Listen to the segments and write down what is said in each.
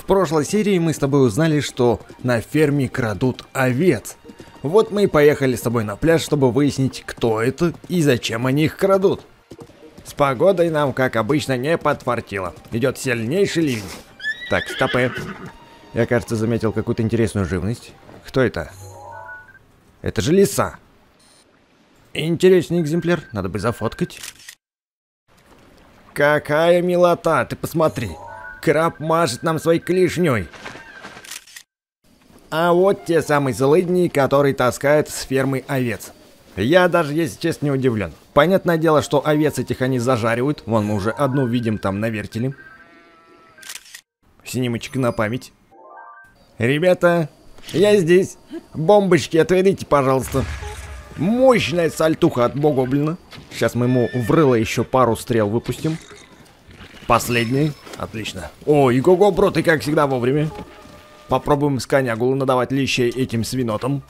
прошлой серии мы с тобой узнали, что на ферме крадут овец. Вот мы и поехали с тобой на пляж, чтобы выяснить, кто это и зачем они их крадут. С погодой нам, как обычно, не подфартило. Идет сильнейший ливень. Так, стопэ. Я, кажется, заметил какую-то интересную живность. Кто это? Это же лиса. Интересный экземпляр, надо бы зафоткать. Какая милота, ты посмотри. Краб мажет нам своей клешней. А вот те самые злыдни, которые таскают с фермы овец. Я даже, если честно, не удивлен. Понятное дело, что овец этих они зажаривают. Вон мы уже одну видим там на вертеле. Снимочек на память. Ребята, я здесь. Бомбочки отведите, пожалуйста. Мощная сальтуха от Богоблина. Сейчас мы ему в рыло еще пару стрел выпустим. Последний. Отлично. О, и го-го, бро, ты как всегда вовремя. Попробуем с конягулу надавать лещей этим свинотам.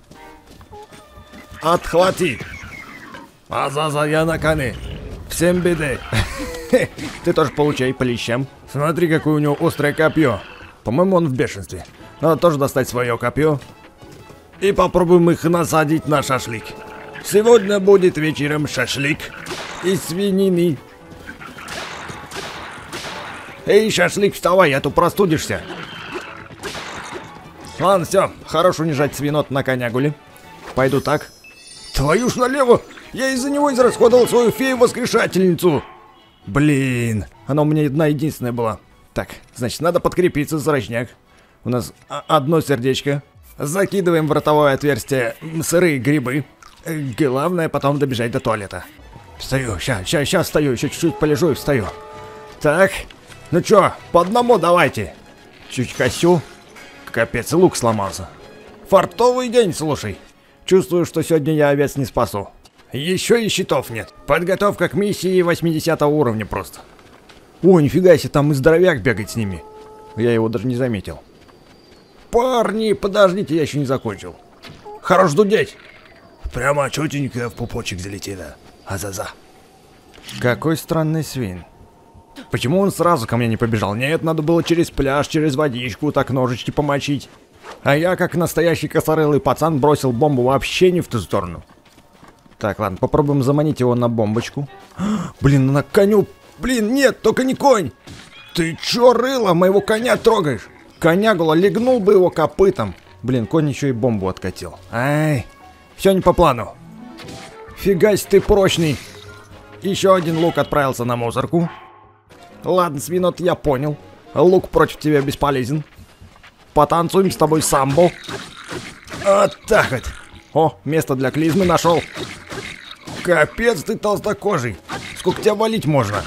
Отхвати. Азаза, я на коне. Всем беды. Ты тоже получай по лещам. Смотри, какое у него острое копье. По-моему, он в бешенстве. Надо тоже достать свое копье. И попробуем их насадить на шашлык. Сегодня будет вечером шашлык из свинины. Эй, шашлык, вставай, а то простудишься. Ладно, все, хорош унижать свинот на конягуле. Пойду так. Твою ж налево! Я из-за него израсходовал свою фею-воскрешательницу. Блин, она у меня одна единственная была. Так, значит, надо подкрепиться, зарожняк. У нас одно сердечко. Закидываем в ротовое отверстие сырые грибы. Главное потом добежать до туалета. Встаю, сейчас встаю, еще чуть-чуть полежу и встаю. Так, ну чё, по одному давайте. Чуть косю. Капец, лук сломался. Фартовый день, слушай. Чувствую, что сегодня я овец не спасу. Еще и щитов нет. Подготовка к миссии 80 уровня просто. О, нифига себе, там и здоровяк бегает с ними. Я его даже не заметил. Парни, подождите, я еще не закончил. Хорош дудеть. Прямо чётенько в пупочек залетело. Азаза. Какой странный свин. Почему он сразу ко мне не побежал? Нет, надо было через пляж, через водичку, так ножички помочить. А я, как настоящий косорылый пацан, бросил бомбу вообще не в ту сторону. Так, ладно, попробуем заманить его на бомбочку. Блин, на коню. Блин, нет, только не конь. Ты чё, рыло, моего коня трогаешь? Конягула, легнул бы его копытом. Блин, конь еще и бомбу откатил. Ай, все не по плану. Фигась ты прочный. Еще один лук отправился на мусорку. Ладно, свинот, я понял. Лук против тебя бесполезен. Потанцуем с тобой самбо. Вот так вот. О, место для клизмы нашел. Капец ты толстокожий. Сколько тебя валить можно?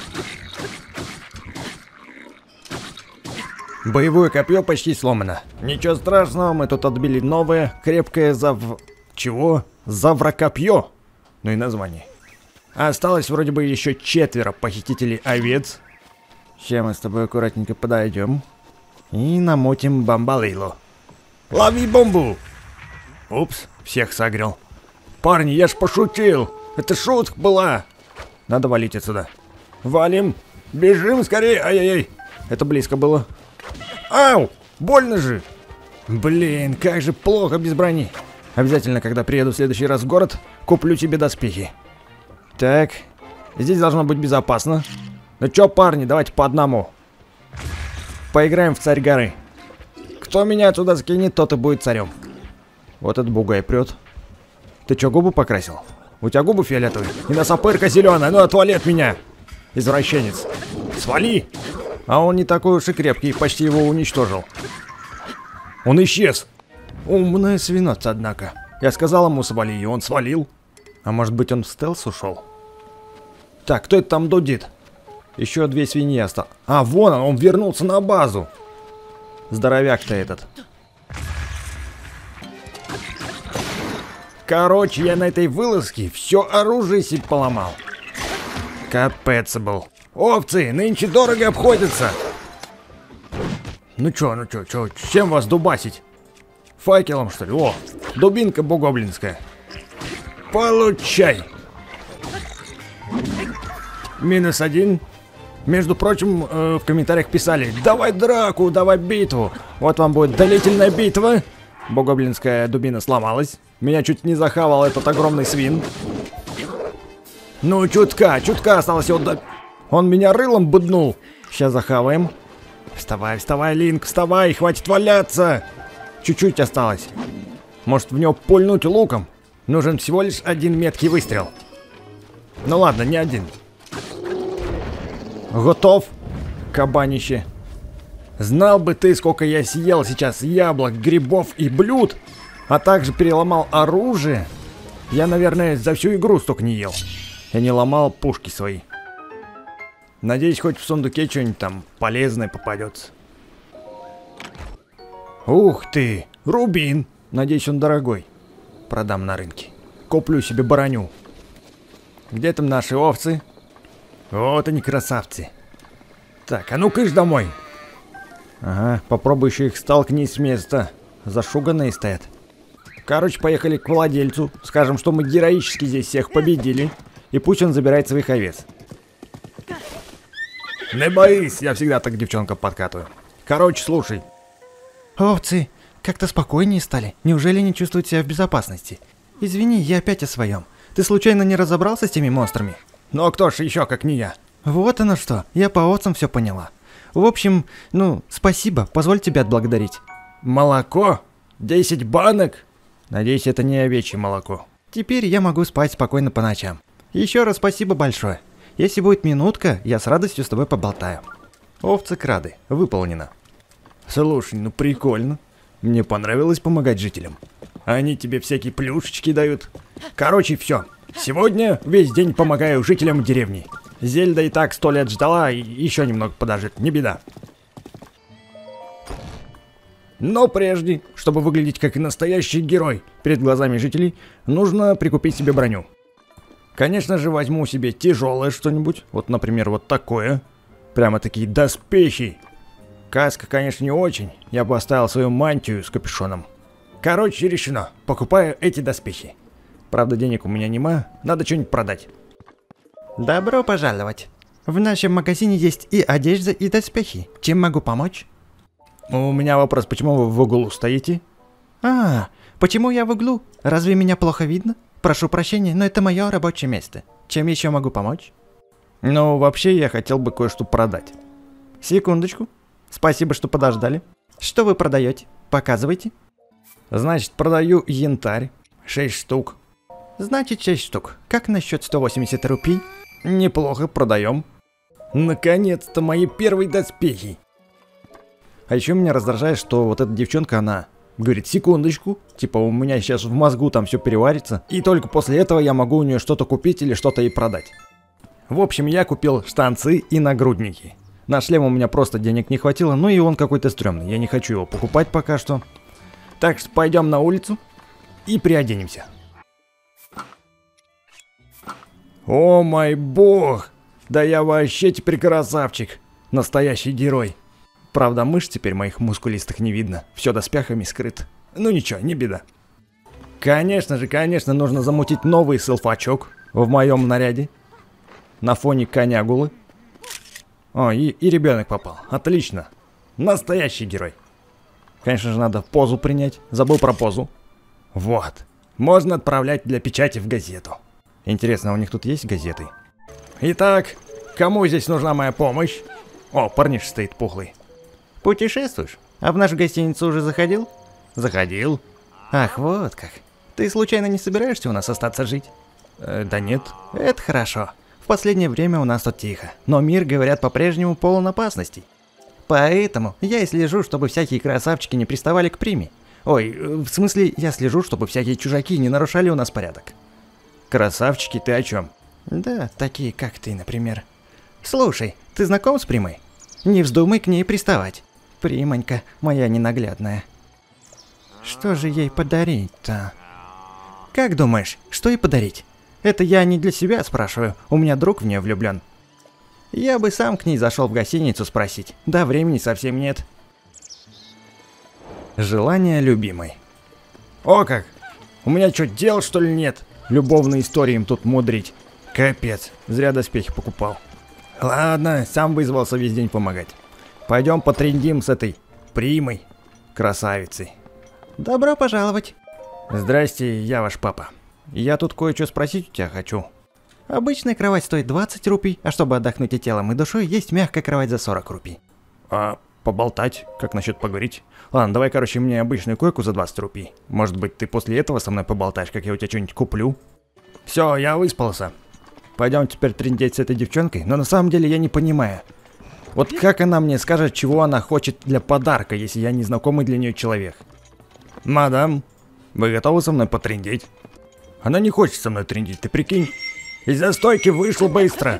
Боевое копье почти сломано. Ничего страшного, мы тут отбили новое, крепкое Чего? Завракопье. Ну и название. Осталось вроде бы еще 4 похитителей овец. Сейчас мы с тобой аккуратненько подойдем. И намотим бомбалейло. Лови бомбу! Упс, всех согрел. Парни, я ж пошутил. Это шутка была. Надо валить отсюда. Валим. Бежим скорее. Ай-яй-яй. Это близко было. Ау! Больно же! Блин, как же плохо без брони. Обязательно, когда приеду в следующий раз в город, куплю тебе доспехи. Так, здесь должно быть безопасно. Ну чё, парни, давайте по одному. Поиграем в царь горы. Кто меня отсюда скинет, тот и будет царем. Вот этот бугай прет. Ты чё, губы покрасил? У тебя губы фиолетовые. И носопырка зеленая, ну отвали от меня. Извращенец. Свали! А он не такой уж и крепкий, почти его уничтожил. Он исчез. Умная свинотца, однако. Я сказал ему свали, и он свалил. А может быть он в стелс ушел? Так, кто это там дудит? Еще 2 свиньи осталось. А, вон он вернулся на базу. Здоровяк-то этот. Короче, я на этой вылазке все оружие себе поломал. Капец был. Овцы, нынче дорого обходятся. Ну чё, чем вас дубасить? Факелом, что ли? О, дубинка богоблинская. Получай. -1. Между прочим, в комментариях писали: давай драку, давай битву. Вот вам будет длительная битва. Богоблинская дубина сломалась. Меня чуть не захавал этот огромный свин. Ну, чутка осталось его. Он меня рылом буднул. Сейчас захаваем. Вставай, вставай, Линк, вставай, хватит валяться. Чуть-чуть осталось. Может, в него пульнуть луком? Нужен всего лишь один меткий выстрел. Ну ладно, не один. Готов, кабанище. Знал бы ты, сколько я съел сейчас яблок, грибов и блюд, а также переломал оружие. Я, наверное, за всю игру столько не ел. Я не ломал пушки свои. Надеюсь, хоть в сундуке что-нибудь там полезное попадется. Ух ты, рубин. Надеюсь, он дорогой. Продам на рынке. Куплю себе броню. Где там наши овцы? Вот они, красавцы. Так, а ну-ка ж домой. Ага, попробуй еще их столкни с места. Зашуганные стоят. Короче, поехали к владельцу. Скажем, что мы героически здесь всех победили. И пусть он забирает своих овец. Не боись, я всегда так девчонка подкатываю. Короче, слушай. Овцы, как-то спокойнее стали. Неужели не чувствуют себя в безопасности? Извини, я опять о своем. Ты случайно не разобрался с теми монстрами? Ну а кто ж еще, как не я? Вот оно что, я по овцам все поняла. В общем, спасибо, позволь тебя отблагодарить. Молоко? 10 банок? Надеюсь, это не овечье молоко. Теперь я могу спать спокойно по ночам. Еще раз спасибо большое. Если будет минутка, я с радостью с тобой поболтаю. Овцы крады, выполнено. Слушай, ну прикольно. Мне понравилось помогать жителям. Они тебе всякие плюшечки дают. Короче, все. Сегодня весь день помогаю жителям деревни. Зельда и так 100 лет ждала, и еще немного подождет, не беда. Но прежде, чтобы выглядеть как настоящий герой перед глазами жителей, нужно прикупить себе броню. Конечно же, возьму себе тяжелое что-нибудь. Вот, например, вот такое. Прямо такие доспехи. Каска, конечно, не очень. Я бы оставил свою мантию с капюшоном. Короче, решено. Покупаю эти доспехи. Правда, денег у меня нема. Надо что-нибудь продать. Добро пожаловать. В нашем магазине есть и одежда, и доспехи. Чем могу помочь? У меня вопрос, почему вы в углу стоите? Почему я в углу? Разве меня плохо видно? Прошу прощения, но это мое рабочее место. Чем еще могу помочь? Ну, вообще, я хотел бы кое-что продать. Секундочку. Спасибо, что подождали. Что вы продаете? Показывайте. Значит, продаю янтарь. 6 штук. Значит, 6 штук. Как насчет 180 рупий? Неплохо, продаем. Наконец-то мои первые доспехи. А еще меня раздражает, что вот эта девчонка, она говорит: секундочку, типа у меня сейчас в мозгу там все переварится, и только после этого я могу у нее что-то купить или что-то ей продать. В общем, я купил штанцы и нагрудники. На шлем у меня просто денег не хватило, ну и он какой-то стрёмный, я не хочу его покупать пока что. Так что пойдем на улицу и приоденемся. О мой бог! Да я вообще теперь красавчик! Настоящий герой! Правда, мышц теперь моих мускулистых не видно, все доспехами скрыт. Ну ничего, не беда. Конечно же, нужно замутить новый селфачок в моем наряде. На фоне конягулы. О, и ребенок попал. Отлично. Настоящий герой. Конечно же, надо позу принять. Забыл про позу. Вот. Можно отправлять для печати в газету. Интересно, у них тут есть газеты? Итак, кому здесь нужна моя помощь? О, парниш стоит пухлый. Путешествуешь? А в нашу гостиницу уже заходил? Заходил. Ах, вот как. Ты случайно не собираешься у нас остаться жить? Да нет. Это хорошо. В последнее время у нас тут тихо, но мир, говорят, по-прежнему полон опасностей. Поэтому я и слежу, чтобы всякие красавчики не приставали к Приме. Ой, в смысле, я слежу, чтобы всякие чужаки не нарушали у нас порядок. Красавчики, ты о чем? Да, такие как ты, например. Слушай, ты знаком с Примой? Не вздумай к ней приставать. Примонька, моя ненаглядная. Что же ей подарить-то? Как думаешь, что ей подарить? Это я не для себя спрашиваю, у меня друг в нее влюблен. Я бы сам к ней зашел в гостиницу спросить, да времени совсем нет. Желание любимой. О как! У меня что, дел что ли нет? Любовные истории им тут мудрить. Капец, зря доспехи покупал. Ладно, сам вызвался весь день помогать. Пойдем потрендим с этой Примой, красавицей. Добро пожаловать. Здрасте, я ваш папа. Я тут кое-что спросить у тебя хочу. Обычная кровать стоит 20 рупий, а чтобы отдохнуть и телом, и душой, есть мягкая кровать за 40 рупий. А поболтать? Как насчет поговорить? Ладно, давай, короче, мне обычную койку за 20 рупий. Может быть, ты после этого со мной поболтаешь, как я у тебя что-нибудь куплю? Все, я выспался. Пойдем теперь трындеть с этой девчонкой, но на самом деле я не понимаю. Вот как она мне скажет, чего она хочет для подарка, если я незнакомый для нее человек? Мадам, вы готовы со мной потрындеть? Она не хочет со мной трындеть, ты прикинь? Из-за стойки вышел быстро.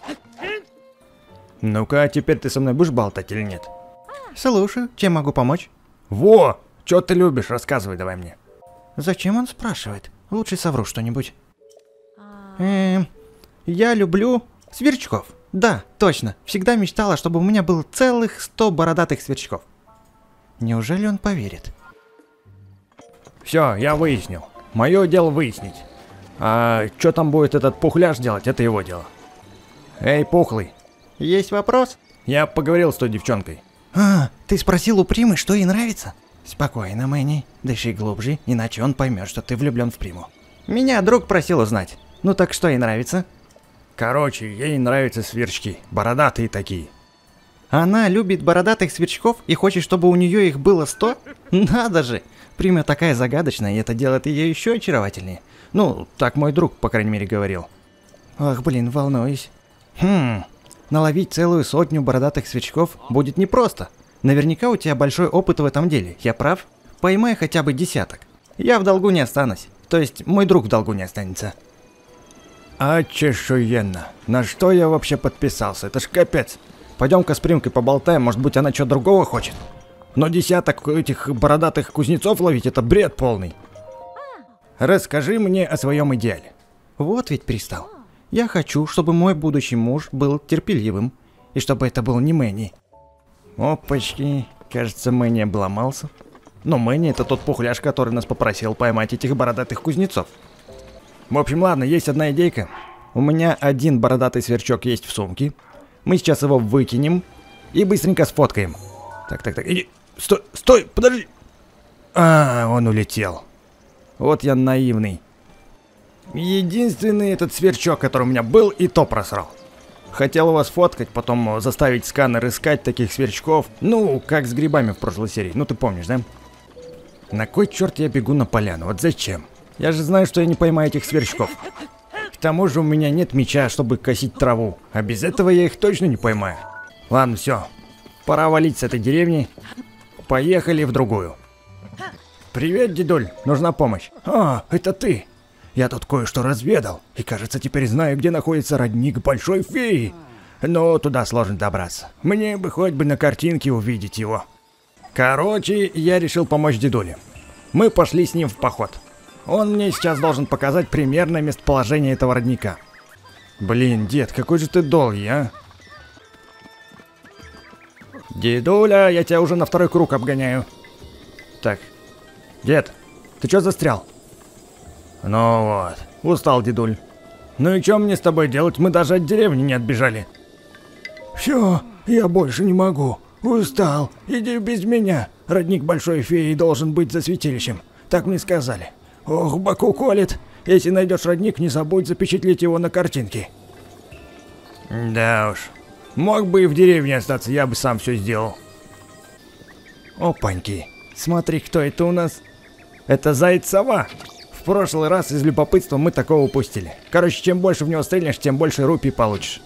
Ну-ка, а теперь ты со мной будешь болтать или нет? Слушаю, чем могу помочь? Во! Чё ты любишь? Рассказывай давай мне. Зачем он спрашивает? Лучше совру что-нибудь. Я люблю сверчков. Да, точно. Всегда мечтала, чтобы у меня было целых 100 бородатых сверчков. Неужели он поверит? Все, я выяснил. Мое дело выяснить. А что там будет этот пухляж делать, это его дело. Эй, пухлый. Есть вопрос? Я поговорил с той девчонкой. А, ты спросил у Примы, что ей нравится? Спокойно, Мэнни. Дыши глубже, иначе он поймет, что ты влюблен в Приму. Меня друг просил узнать. Ну так что ей нравится? Короче, ей нравятся сверчки. Бородатые такие. Она любит бородатых сверчков и хочет, чтобы у нее их было 100? Надо же! Прима такая загадочная, и это делает ее еще очаровательнее. Ну, так мой друг, по крайней мере, говорил. Ах, блин, волнуюсь. Наловить целую 100 бородатых сверчков будет непросто. Наверняка у тебя большой опыт в этом деле, я прав? Поймай хотя бы десяток. Я в долгу не останусь. То есть, мой друг в долгу не останется. А чешуенно. На что я вообще подписался? Это ж капец. Пойдем-ка с Примкой поболтаем, может быть она что другого хочет. Но десяток этих бородатых кузнецов ловить — это бред полный. Расскажи мне о своем идеале. Вот ведь пристал. Я хочу, чтобы мой будущий муж был терпеливым, и чтобы это был не Мэнни. Опачки, кажется, Мэнни обломался. Но Мэнни — это тот пухляж, который нас попросил поймать этих бородатых кузнецов. В общем, ладно, есть одна идейка. У меня один бородатый сверчок есть в сумке. Мы сейчас его выкинем и быстренько сфоткаем. Так, иди. Стой, подожди. А, он улетел. Вот я наивный. Единственный этот сверчок, который у меня был, и то просрал. Хотел его сфоткать, потом заставить сканер искать таких сверчков. Ну, как с грибами в прошлой серии. Ну, ты помнишь, да? На кой черт я бегу на поляну? Вот зачем? Я же знаю, что я не поймаю этих сверчков. К тому же у меня нет меча, чтобы косить траву. А без этого я их точно не поймаю. Ладно, все. Пора валить с этой деревни. Поехали в другую. Привет, дедуль. Нужна помощь. А, это ты. Я тут кое-что разведал. И кажется, теперь знаю, где находится родник Большой Феи. Но туда сложно добраться. Мне бы хоть бы на картинке увидеть его. Короче, я решил помочь дедуле. Мы пошли с ним в поход. Он мне сейчас должен показать примерное местоположение этого родника. Блин, дед, какой же ты долгий, а? Дедуля, я тебя уже на второй круг обгоняю. Так, дед, ты чё застрял? Ну вот, устал дедуль. Ну и чё мне с тобой делать? Мы даже от деревни не отбежали. Все, я больше не могу. Устал. Иди без меня. Родник Большой Феи должен быть за святилищем. Так мне сказали. Ох, боку колет. Если найдешь родник, не забудь запечатлеть его на картинке. Да уж. Мог бы и в деревне остаться, я бы сам все сделал. Опаньки. Смотри, кто это у нас. Это заяц-сова. В прошлый раз из любопытства мы такого упустили. Короче, чем больше в него стрельнешь, тем больше рупий получишь.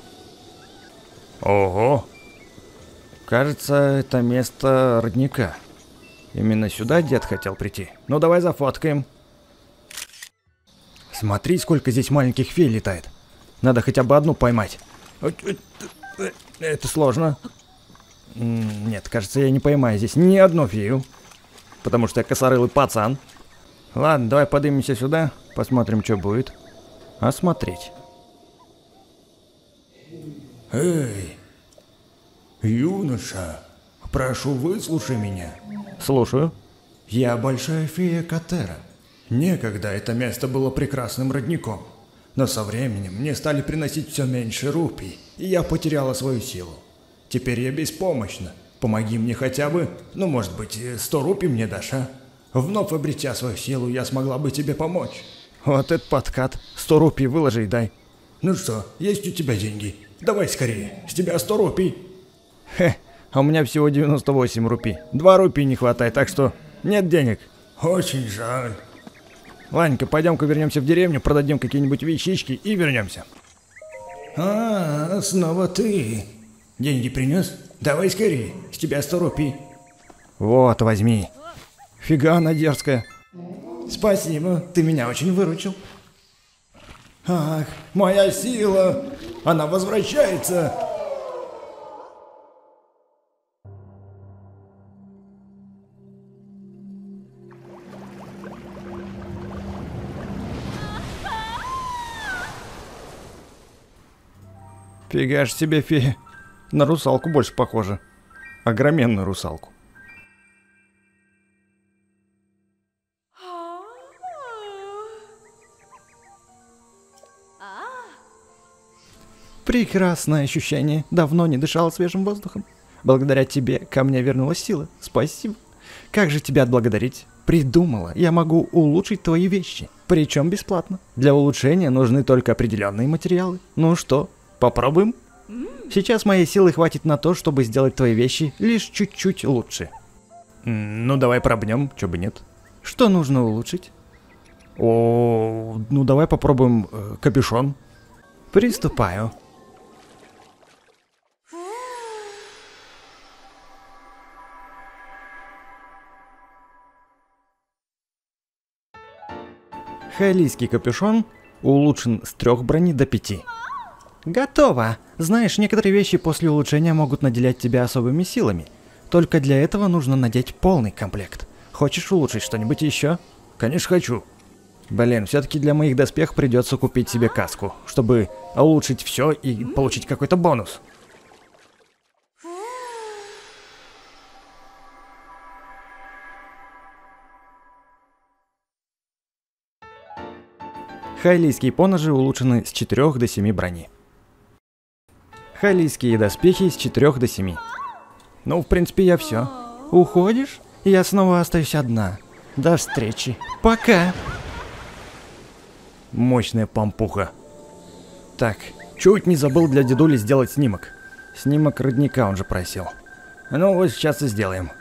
Ого. Кажется, это место родника. Именно сюда дед хотел прийти. Ну давай зафоткаем. Смотри, сколько здесь маленьких фей летает. Надо хотя бы одну поймать. Это сложно. Нет, кажется, я не поймаю здесь ни одну фею. Потому что я косорылый пацан. Ладно, давай поднимемся сюда. Посмотрим, что будет. Осмотреть. Эй, юноша, прошу, выслушай меня. Слушаю. Я большая фея Катера. Некогда это место было прекрасным родником. Но со временем мне стали приносить все меньше рупий, и я потеряла свою силу. Теперь я беспомощна. Помоги мне хотя бы, ну, может быть, 100 рупий мне дашь, а? Вновь обретя свою силу, я смогла бы тебе помочь. Вот этот подкат. 100 рупий выложи и дай. Ну что, есть у тебя деньги? Давай скорее, с тебя 100 рупий. Хе, а у меня всего 98 рупий. 2 рупии не хватает, так что нет денег. Очень жаль. Ладненько, пойдем-ка вернемся в деревню, продадим какие-нибудь вещички и вернемся. А, снова ты. Деньги принес? Давай скорее, с тебя 100 рупий. Вот, возьми. Фига она дерзкая. Спасибо, ты меня очень выручил. Ах, моя сила! Она возвращается! Фига ж себе, фея. На русалку больше похоже. Огроменную русалку. Прекрасное ощущение. Давно не дышала свежим воздухом. Благодаря тебе ко мне вернулась сила. Спасибо. Как же тебя отблагодарить? Придумала. Я могу улучшить твои вещи. Причем бесплатно. Для улучшения нужны только определенные материалы. Ну что, попробуем? Сейчас моей силы хватит на то, чтобы сделать твои вещи лишь чуть-чуть лучше. Ну давай пробнем, чё бы нет. Что нужно улучшить? Ну давай попробуем капюшон. Приступаю. Хайлийский капюшон улучшен с 3 брони до 5. Готово! Знаешь, некоторые вещи после улучшения могут наделять тебя особыми силами. Только для этого нужно надеть полный комплект. Хочешь улучшить что-нибудь еще? Конечно хочу. Блин, все-таки для моих доспехов придется купить себе каску, чтобы улучшить все и получить какой-то бонус. Хайлийские поножи улучшены с 4 до 7 брони. Хайлийские доспехи с 4 до 7. Ну, в принципе, я все. Уходишь? Я снова остаюсь одна. До встречи. Пока. Мощная пампуха. Так, чуть не забыл для дедули сделать снимок. Снимок родника он же просил. Ну, вот сейчас и сделаем.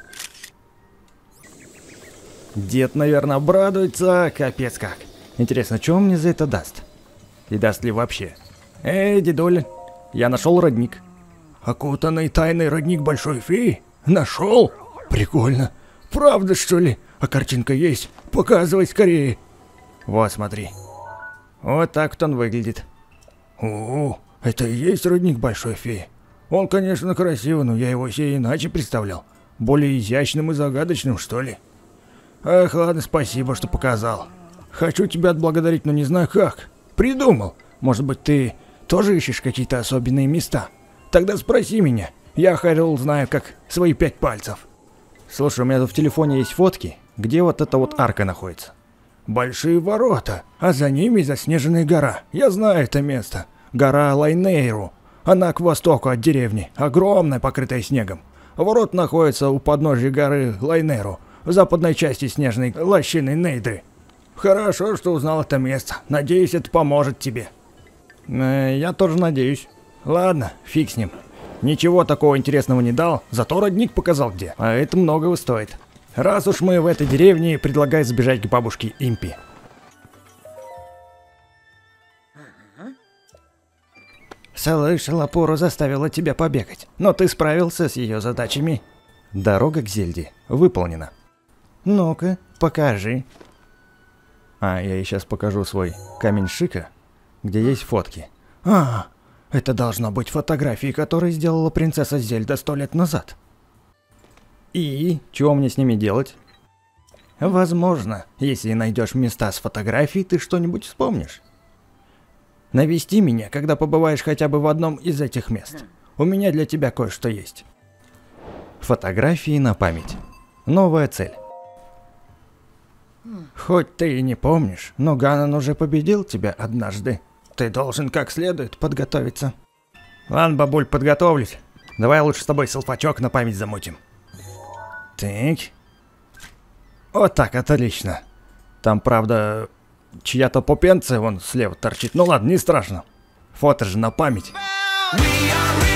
Дед, наверное, обрадуется, капец как. Интересно, что он мне за это даст? И даст ли вообще? Эй, дедуль, я нашел родник. Окутанный тайной родник большой феи? Нашел? Прикольно. Правда, что ли? А картинка есть? Показывай скорее. Вот, смотри. Вот так вот он выглядит. О, это и есть родник большой феи. Он, конечно, красивый, но я его себе иначе представлял. Более изящным и загадочным, что ли. Ах, ладно, спасибо, что показал. Хочу тебя отблагодарить, но не знаю как. Придумал. Может быть, ты тоже ищешь какие-то особенные места? Тогда спроси меня. Я Хэрил знаю как свои 5 пальцев. Слушай, у меня тут в телефоне есть фотки, где вот эта вот арка находится. Большие ворота, а за ними заснеженная гора. Я знаю это место. Гора Лайнейру. Она к востоку от деревни, огромная, покрытая снегом. Ворот находятся у подножия горы Лайнейру, в западной части снежной лощины Нейдры. Хорошо, что узнал это место. Надеюсь, это поможет тебе. Я тоже надеюсь. Ладно, фиг с ним. Ничего такого интересного не дал, зато родник показал где. А это многого стоит. Раз уж мы в этой деревне, предлагаю сбежать к бабушке Импи. Слышала, Пуру заставила тебя побегать, но ты справился с ее задачами. Дорога к Зельде выполнена. Ну-ка, покажи. А, я ей сейчас покажу свой камень Шика, где есть фотки. А, это должно быть фотографии, которые сделала принцесса Зельда 100 лет назад. И чего мне с ними делать? Возможно, если найдешь места с фотографией, ты что-нибудь вспомнишь. Навести меня, когда побываешь хотя бы в одном из этих мест. У меня для тебя кое-что есть. Фотографии на память. Новая цель. Хоть ты и не помнишь, но Ганон уже победил тебя однажды. Ты должен как следует подготовиться. Ладно, бабуль, подготовлюсь. Давай лучше с тобой селфачок на память замутим. Так. Вот так, отлично. Там, правда, чья-то попенция вон слева торчит. Ну ладно, не страшно. Фото же на память.